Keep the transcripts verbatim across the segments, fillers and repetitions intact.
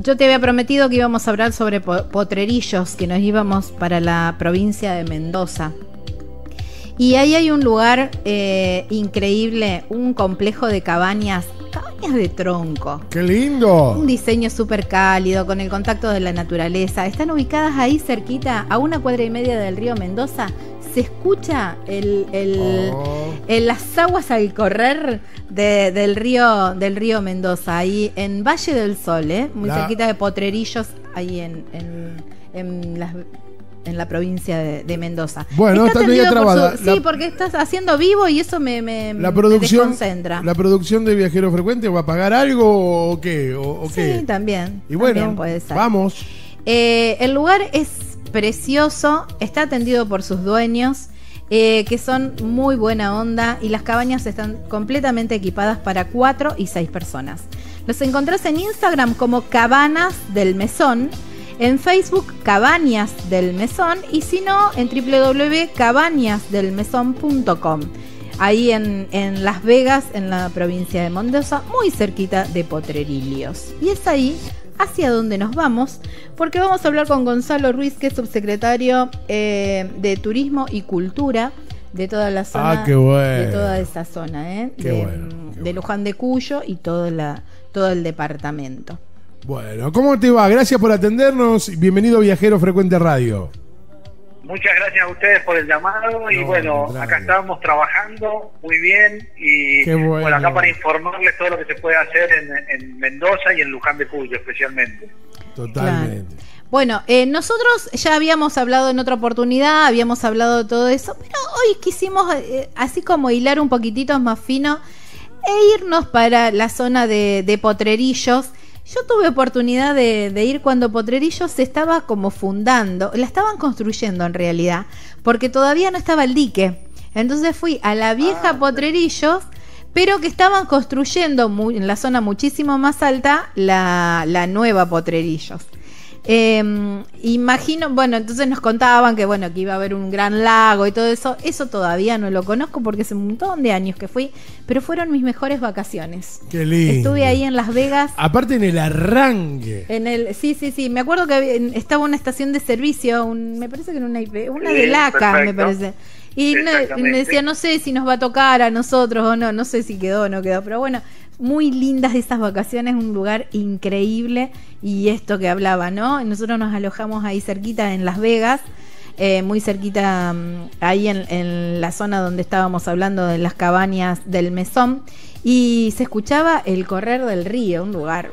Yo te había prometido que íbamos a hablar sobre Potrerillos, que nos íbamos para la provincia de Mendoza. Y ahí hay un lugar eh, increíble, un complejo de cabañas, cabañas de tronco. ¡Qué lindo! Un diseño súper cálido, con el contacto de la naturaleza. Están ubicadas ahí cerquita, a una cuadra y media del río Mendoza. Se escucha el, el, oh. el, las aguas al correr de, del, río, del río Mendoza, ahí en Valle del Sol, ¿eh? muy la... cerquita de Potrerillos, ahí en, en, en, las, en la provincia de, de Mendoza. Bueno, está medio trabada. Su, sí, la, porque estás haciendo vivo y eso me, me, la producción, me desconcentra. ¿La producción de Viajero Frecuente va a pagar algo o qué? O, o sí, qué? también. Y bueno, también puede ser. Vamos. Eh, el lugar es precioso, está atendido por sus dueños, eh, que son muy buena onda, y las cabañas están completamente equipadas para cuatro y seis personas. Los encontrás en Instagram como Cabanas del Mesón, en Facebook Cabañas del Mesón, y si no en doble u doble u doble u punto cabañas del mesón punto com, ahí en, en Las Vegas, en la provincia de Mendoza, muy cerquita de Potrerillos. Y es ahí hacia donde nos vamos, porque vamos a hablar con Gonzalo Ruiz, que es subsecretario eh, de Turismo y Cultura de toda la zona, ah, qué bueno. de toda esa zona, ¿eh? Qué de, bueno, qué de bueno. Luján de Cuyo y todo, la, todo el departamento. Bueno, ¿cómo te va? Gracias por atendernos. Bienvenido a Viajero Frecuente Radio. Muchas gracias a ustedes por el llamado y no, bueno, gracias. Acá estábamos trabajando muy bien y Qué bueno. bueno, acá para informarles todo lo que se puede hacer en, en Mendoza y en Luján de Cuyo especialmente. Totalmente. Claro. Bueno, eh, nosotros ya habíamos hablado en otra oportunidad, habíamos hablado de todo eso, pero hoy quisimos eh, así como hilar un poquitito más fino e irnos para la zona de, de Potrerillos. Yo tuve oportunidad de, de ir cuando Potrerillos se estaba como fundando, la estaban construyendo en realidad, porque todavía no estaba el dique. Entonces fui a la vieja ah, Potrerillos, pero que estaban construyendo muy, en la zona muchísimo más alta la, la nueva Potrerillos. Eh, imagino, bueno, entonces nos contaban que bueno, que iba a haber un gran lago y todo eso. Eso todavía no lo conozco porque hace un montón de años que fui, pero fueron mis mejores vacaciones. Qué lindo. Estuve ahí en Las Vegas. Aparte en el arranque. En el, sí, sí, sí. Me acuerdo que había, estaba una estación de servicio, un, me parece que era una I P, una sí, de Laca, me parece. Y me, me decía, no sé si nos va a tocar a nosotros o no, no sé si quedó o no quedó, pero bueno, muy lindas esas vacaciones, un lugar increíble. Y esto que hablaba, ¿no? Nosotros nos alojamos ahí cerquita en Las Vegas, eh, muy cerquita um, ahí en, en la zona donde estábamos hablando de las cabañas del Mesón, y se escuchaba el correr del río, un lugar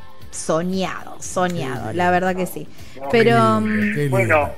soñado, soñado, la verdad que sí. Pero um, bueno,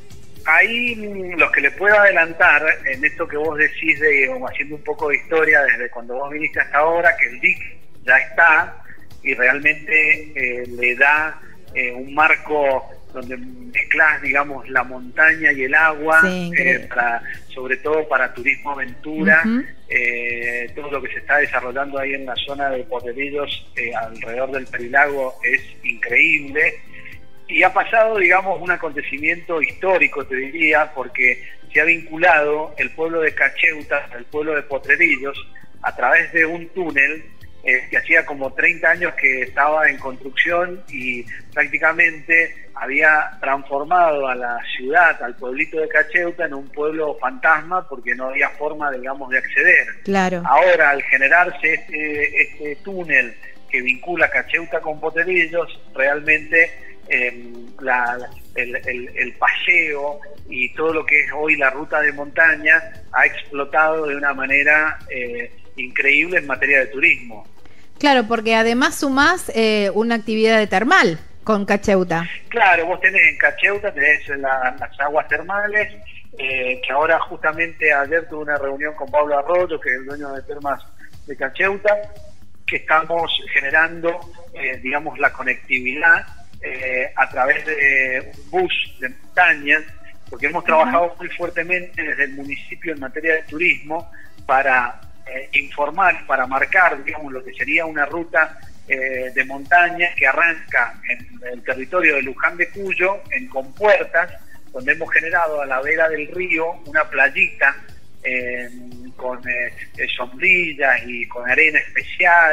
ahí los que le puedo adelantar en esto que vos decís de haciendo un poco de historia desde cuando vos viniste hasta ahora, que el dique ya está y realmente eh, le da eh, un marco donde mezclas, digamos, la montaña y el agua, sí, eh, para, sobre todo para turismo aventura. Uh-huh. eh, todo lo que se está desarrollando ahí en la zona de Potrerillos, eh, alrededor del Perilago, es increíble. Y ha pasado, digamos, un acontecimiento histórico, te diría, porque se ha vinculado el pueblo de Cacheuta al pueblo de Potrerillos a través de un túnel eh, que hacía como treinta años que estaba en construcción y prácticamente había transformado a la ciudad, al pueblito de Cacheuta, en un pueblo fantasma porque no había forma, digamos, de acceder. Claro. Ahora, al generarse este, este túnel que vincula Cacheuta con Potrerillos, realmente eh, la, el, el, el paseo y todo lo que es hoy la ruta de montaña ha explotado de una manera eh, increíble en materia de turismo. Claro, porque además sumás eh, una actividad de termal con Cacheuta. Claro, vos tenés en Cacheuta, tenés la, las aguas termales, eh, que ahora justamente ayer tuve una reunión con Pablo Arroyo, que es el dueño de termas de Cacheuta, que estamos generando, eh, digamos, la conectividad eh, a través de un bus de montaña, porque hemos trabajado uh-huh. muy fuertemente desde el municipio en materia de turismo para eh, informar, para marcar, digamos, lo que sería una ruta eh, de montaña que arranca en el territorio de Luján de Cuyo, en Compuertas, donde hemos generado a la vera del río una playita eh, con eh, sombrillas y con arena especial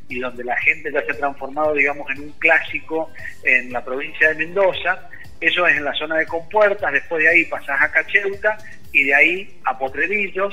y donde la gente ya se ha transformado, digamos, en un clásico en la provincia de Mendoza. Eso es en la zona de Compuertas. Después de ahí pasás a Cacheuta y de ahí a Potrerillos,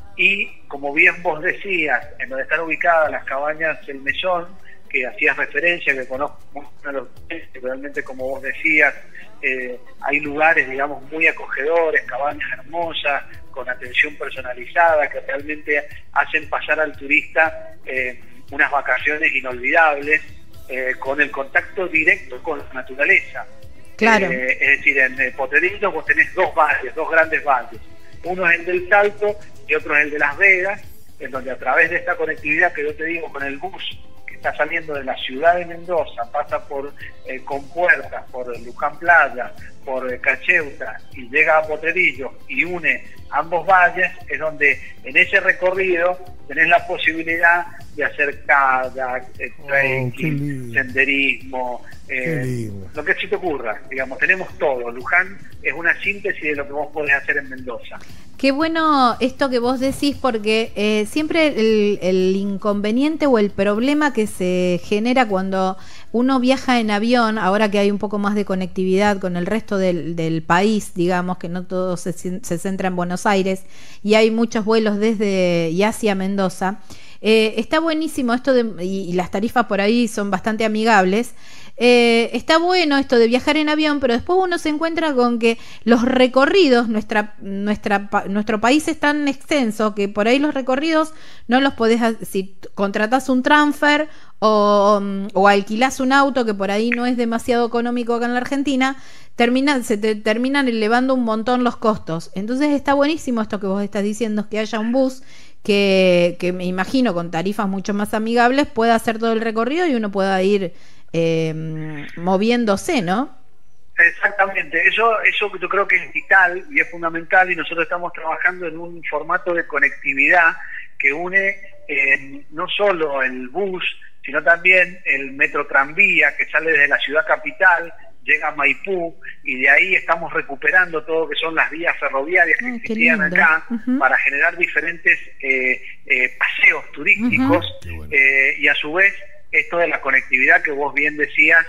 y como bien vos decías, en donde están ubicadas las cabañas El Mesón, que hacías referencia, que conozco mucho a los realmente, como vos decías, eh, hay lugares, digamos, muy acogedores, cabañas hermosas, con atención personalizada, que realmente hacen pasar al turista eh, unas vacaciones inolvidables, eh, con el contacto directo con la naturaleza. Claro. Eh, es decir, en eh, Potrerillos vos tenés dos valles, dos grandes valles. Uno es el del Salto y otro es el de Las Vegas, en donde a través de esta conectividad que yo te digo con el bus, que está saliendo de la ciudad de Mendoza, pasa por eh, Compuertas, por Luján Playa, por eh, Cacheuta, y llega a Potrerillos y une ambos valles, es donde en ese recorrido tenés la posibilidad de hacer kayak, eh, trekking, oh, senderismo, eh, lo que se te ocurra, digamos, tenemos todo. Luján es una síntesis de lo que vos podés hacer en Mendoza. Qué bueno esto que vos decís, porque eh, siempre el, el inconveniente o el problema que se genera cuando uno viaja en avión, ahora que hay un poco más de conectividad con el resto del, del país, digamos, que no todo se, se centra en Buenos Aires, y hay muchos vuelos desde y hacia Mendoza, eh, está buenísimo esto de, y, y las tarifas por ahí son bastante amigables. Eh, está bueno esto de viajar en avión, pero después uno se encuentra con que los recorridos, nuestra, nuestra, nuestro país es tan extenso que por ahí los recorridos no los podés, si contratás un transfer o, o alquilás un auto, que por ahí no es demasiado económico acá en la Argentina, termina, se te terminan elevando un montón los costos. Entonces está buenísimo esto que vos estás diciendo, que haya un bus que, que me imagino con tarifas mucho más amigables pueda hacer todo el recorrido y uno pueda ir Eh, moviéndose, ¿no? Exactamente, eso, eso yo creo que es vital y es fundamental, y nosotros estamos trabajando en un formato de conectividad que une eh, no solo el bus, sino también el metro tranvía que sale desde la ciudad capital, llega a Maipú, y de ahí estamos recuperando todo lo que son las vías ferroviarias que Ay, existían acá, uh-huh, para generar diferentes eh, eh, paseos turísticos, uh-huh, bueno. eh, y a su vez esto de la conectividad que vos bien decías,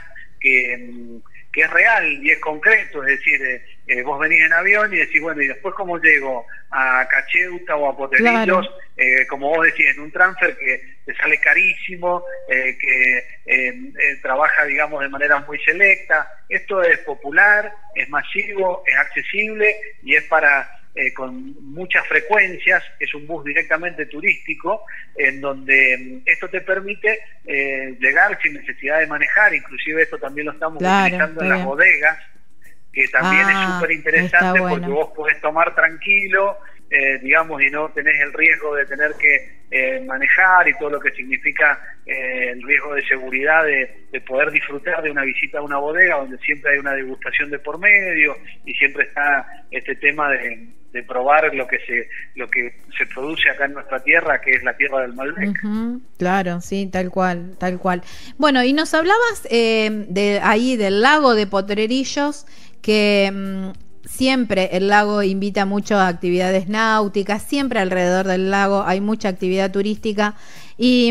que, que es real y es concreto, es decir, eh, eh, vos venís en avión y decís, bueno, ¿y después cómo llego a Cacheuta o a Potrerillos? Claro. Eh, como vos decís, en un transfer que te sale carísimo, eh, que eh, eh, trabaja, digamos, de manera muy selecta. Esto es popular, es masivo, es accesible y es para... Eh, con muchas frecuencias, es un bus directamente turístico, en donde esto te permite eh, llegar sin necesidad de manejar. Inclusive esto también lo estamos claro, utilizando en las bodegas, que también ah, es súper interesante, bueno, porque vos podés tomar tranquilo, eh, digamos, y no tenés el riesgo de tener que eh, manejar y todo lo que significa eh, el riesgo de seguridad de, de poder disfrutar de una visita a una bodega donde siempre hay una degustación de por medio y siempre está este tema de, de probar lo que se lo que se produce acá en nuestra tierra, que es la tierra del Malbec. Uh-huh, claro, sí, tal cual, tal cual. Bueno, y nos hablabas eh, de ahí del lago de Potrerillos, que mmm, siempre el lago invita mucho a actividades náuticas, siempre alrededor del lago hay mucha actividad turística, y,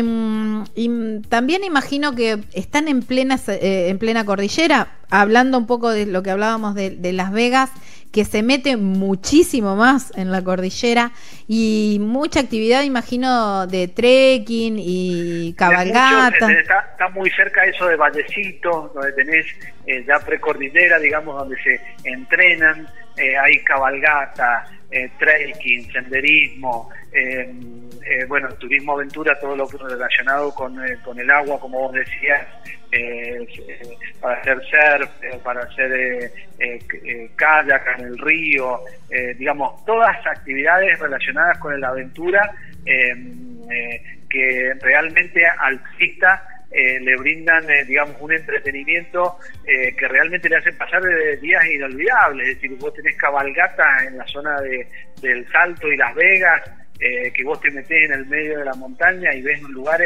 y también imagino que están en plena, eh, en plena cordillera, hablando un poco de lo que hablábamos de, de Las Vegas, que se mete muchísimo más en la cordillera, y mucha actividad, imagino, de trekking y cabalgata. Mucho, está, está muy cerca eso de Vallecito, donde tenés eh, ya precordillera, digamos, donde se entrenan, eh, hay cabalgata, eh, trekking, senderismo, eh, eh, bueno, turismo aventura, todo lo relacionado con, eh, con el agua, como vos decías, eh, eh, para hacer surf, eh, para hacer eh, eh, eh, kayak en el río, eh, digamos, todas actividades relacionadas con la aventura eh, eh, que realmente al turista Eh, le brindan, eh, digamos, un entretenimiento eh, que realmente le hacen pasar de días inolvidables. Es decir, vos tenés cabalgata en la zona de, del Salto y Las Vegas, eh, que vos te metés en el medio de la montaña y ves lugares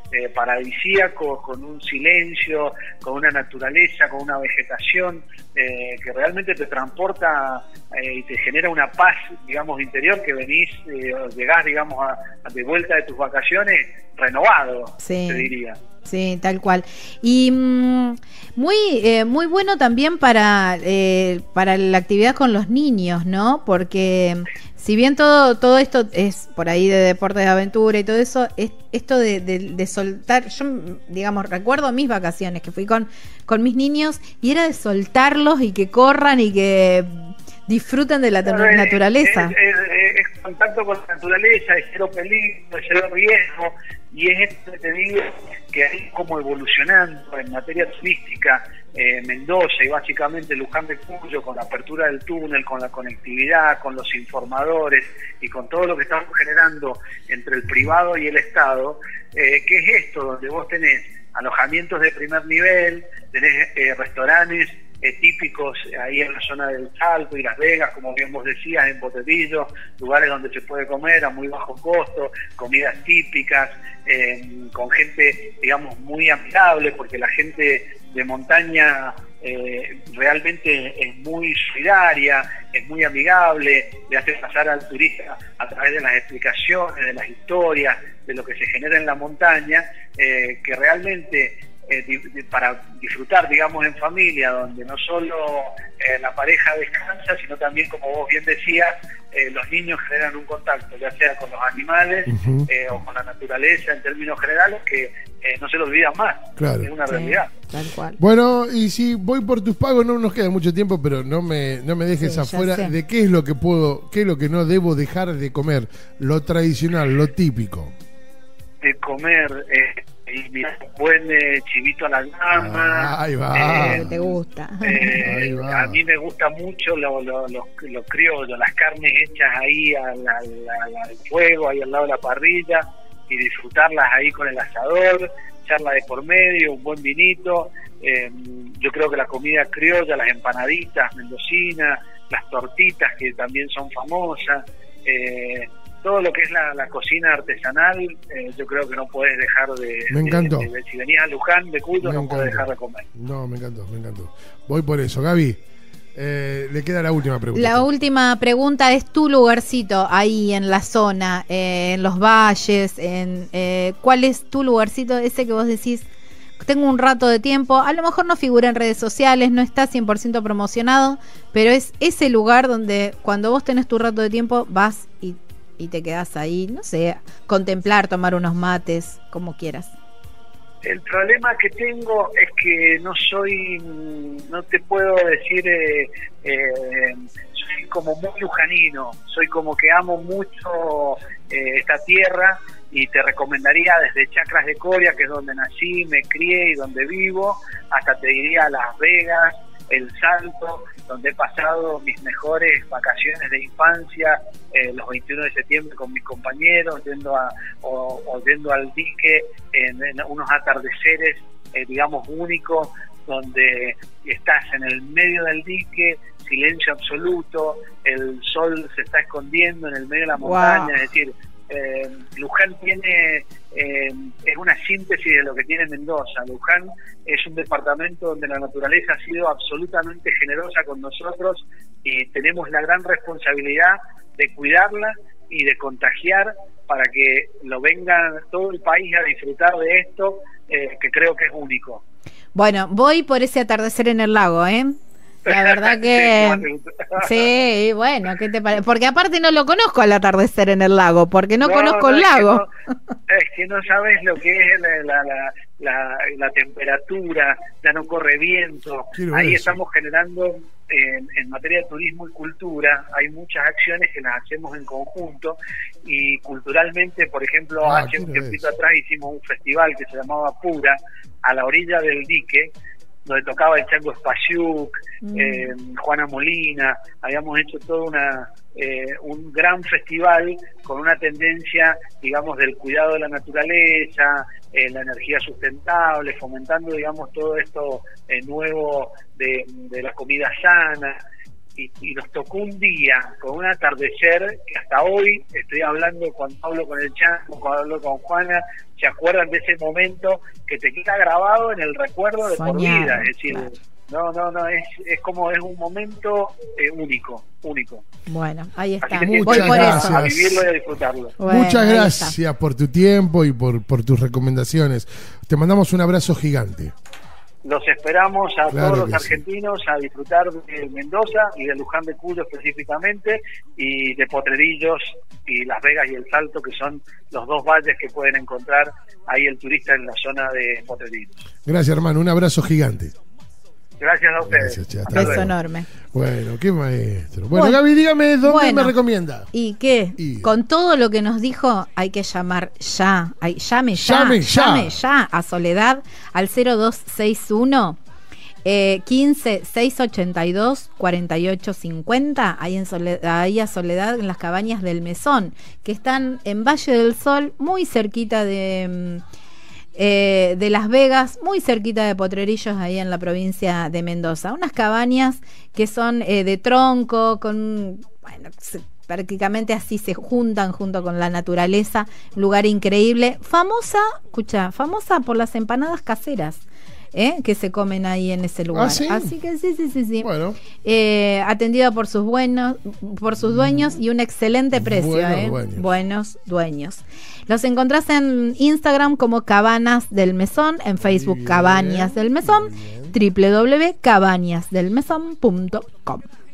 eh, paradisíacos, con un silencio, con una naturaleza, con una vegetación eh, que realmente te transporta eh, y te genera una paz, digamos, interior, que venís, eh, llegás, digamos, a, a de vuelta de tus vacaciones renovado, sí, te diría. Sí, tal cual. Y mmm, muy eh, muy bueno también para eh, para la actividad con los niños, ¿no? Porque si bien todo todo esto es por ahí de deportes de aventura y todo eso, es esto de, de, de soltar, yo digamos recuerdo mis vacaciones que fui con con mis niños y era de soltarlos y que corran y que disfruten de la Pero es, naturaleza. Es, es, es contacto con la naturaleza, es cero peligro, es cero riesgo, y es esto que te digo, que hay como evolucionando en materia turística eh, Mendoza y básicamente Luján de Cuyo, con la apertura del túnel, con la conectividad, con los informadores y con todo lo que estamos generando entre el privado y el Estado, eh, que es esto, donde vos tenés alojamientos de primer nivel, tenés eh, restaurantes Eh, típicos ahí en la zona del Salto y Las Vegas, como bien vos decías, en Botevillo, lugares donde se puede comer a muy bajo costo, comidas típicas, eh, con gente, digamos, muy amigable, porque la gente de montaña eh, realmente es muy solidaria, es muy amigable, le hace pasar al turista a través de las explicaciones, de las historias, de lo que se genera en la montaña, eh, que realmente Eh, di, di, para disfrutar, digamos, en familia, donde no solo eh, la pareja descansa, sino también, como vos bien decías, eh, los niños generan un contacto, ya sea con los animales uh-huh. eh, o con la naturaleza en términos generales, que eh, no se lo olvidan más. Claro. Es una sí, realidad. Tal cual. Bueno, y si voy por tus pagos, no nos queda mucho tiempo, pero no me, no me dejes sí, afuera de qué es lo que puedo, qué es lo que no debo dejar de comer, lo tradicional, lo típico. De comer... Eh, y mira, un buen eh, chivito a la gama. Ah, ahí va. Eh, ¿Te gusta? Eh, ahí va. A mí me gusta mucho lo, lo, lo, lo criollo, las carnes hechas ahí al, al, al fuego, ahí al lado de la parrilla, y disfrutarlas ahí con el asador, charla de por medio, un buen vinito. Eh, yo creo que la comida criolla, las empanaditas mendocinas, las tortitas que también son famosas, eh, todo lo que es la, la cocina artesanal, eh, yo creo que no puedes dejar de... Me encantó. De, de, de, si venías a Luján de Cuyo, no puedes dejar de comer. No, me encantó, me encantó. Voy por eso. Gaby, eh, le queda la última pregunta. La última pregunta es tu lugarcito ahí en la zona, eh, en los valles, en eh, ¿cuál es tu lugarcito ese que vos decís, tengo un rato de tiempo, a lo mejor no figura en redes sociales, no está cien por ciento promocionado, pero es ese lugar donde cuando vos tenés tu rato de tiempo vas y y te quedas ahí, no sé, contemplar, tomar unos mates, como quieras? El problema que tengo es que no soy, no te puedo decir, eh, eh, soy como muy lujanino, soy como que amo mucho eh, esta tierra, y te recomendaría desde Chacras de Coria, que es donde nací, me crié y donde vivo, hasta te diría Las Vegas, El Salto, donde he pasado mis mejores vacaciones de infancia, eh, los veintiuno de septiembre con mis compañeros, yendo a, o, o yendo al dique en, en unos atardeceres, eh, digamos, únicos, donde estás en el medio del dique, silencio absoluto, el sol se está escondiendo en el medio de la montaña, wow. Es decir, Eh, Luján tiene eh, es una síntesis de lo que tiene Mendoza. Luján es un departamento donde la naturaleza ha sido absolutamente generosa con nosotros y tenemos la gran responsabilidad de cuidarla y de contagiar para que lo venga todo el país a disfrutar de esto, eh, que creo que es único. Bueno, voy por ese atardecer en el lago, ¿eh? La verdad que sí, bueno, ¿qué te parece? Porque aparte no lo conozco al atardecer en el lago, porque no, no conozco no, el lago. Es que, no, es que no sabes lo que es la, la, la, la, la temperatura, ya no corre viento. Quiero Ahí eso. Estamos generando, en, en materia de turismo y cultura, hay muchas acciones que las hacemos en conjunto, y culturalmente, por ejemplo, ah, hace un tiempito atrás hicimos un festival que se llamaba Pura, a la orilla del dique, donde tocaba el Chango Spasiuk, mm. eh, Juana Molina. Habíamos hecho todo una eh, un gran festival con una tendencia, digamos, del cuidado de la naturaleza, eh, la energía sustentable, fomentando, digamos, todo esto eh, nuevo de, de la comida sana. y, y nos tocó un día con un atardecer que hasta hoy estoy hablando cuando hablo con el Chango, cuando hablo con Juana, se acuerdan de ese momento que te queda grabado en el recuerdo de Soñado, por vida, es decir, claro. no, no, no, es, es como es un momento eh, único, único. Bueno, ahí está. Así que Voy por gracias. eso. a vivirlo y a disfrutarlo. Bueno, Muchas ahí gracias está. por tu tiempo y por, por tus recomendaciones. Te mandamos un abrazo gigante. Los esperamos a Claro todos los que sí. argentinos a disfrutar de Mendoza y de Luján de Cuyo específicamente, y de Potrerillos y Las Vegas y El Salto, que son los dos valles que pueden encontrar ahí el turista en la zona de Potrerillos. Gracias, hermano. Un abrazo gigante. Gracias a ustedes. Gracias, che, hasta Hasta Beso luego. enorme. Bueno, qué maestro. Bueno, Bueno. Gaby, dígame dónde Bueno. me recomienda. ¿Y qué? Y- Con todo lo que nos dijo, hay que llamar ya. Hay, llame ya. Llame ya. Llame ya a Soledad al cero dos seis uno eh, quince seiscientos ochenta y dos cuarenta y ocho cincuenta. Ahí, en Soledad, ahí a Soledad, en las cabañas del Mesón, que están en Valle del Sol, muy cerquita de. mm, Eh, de Las Vegas, muy cerquita de Potrerillos, ahí en la provincia de Mendoza. Unas cabañas que son eh, de tronco, con, bueno, se- prácticamente así se juntan junto con la naturaleza. Un lugar increíble. Famosa, escucha, famosa por las empanadas caseras. ¿eh? Que se comen ahí en ese lugar. ¿Ah, sí? Así que sí, sí, sí, sí. Bueno, Eh, atendida por sus buenos, por sus dueños y un excelente precio. Buenos ¿eh? dueños. Buenos dueños. Los encontrás en Instagram como Cabanas del Mesón, en Facebook bien, Cabañas del Mesón, muy bien. w w w punto cabañas del mesón punto com.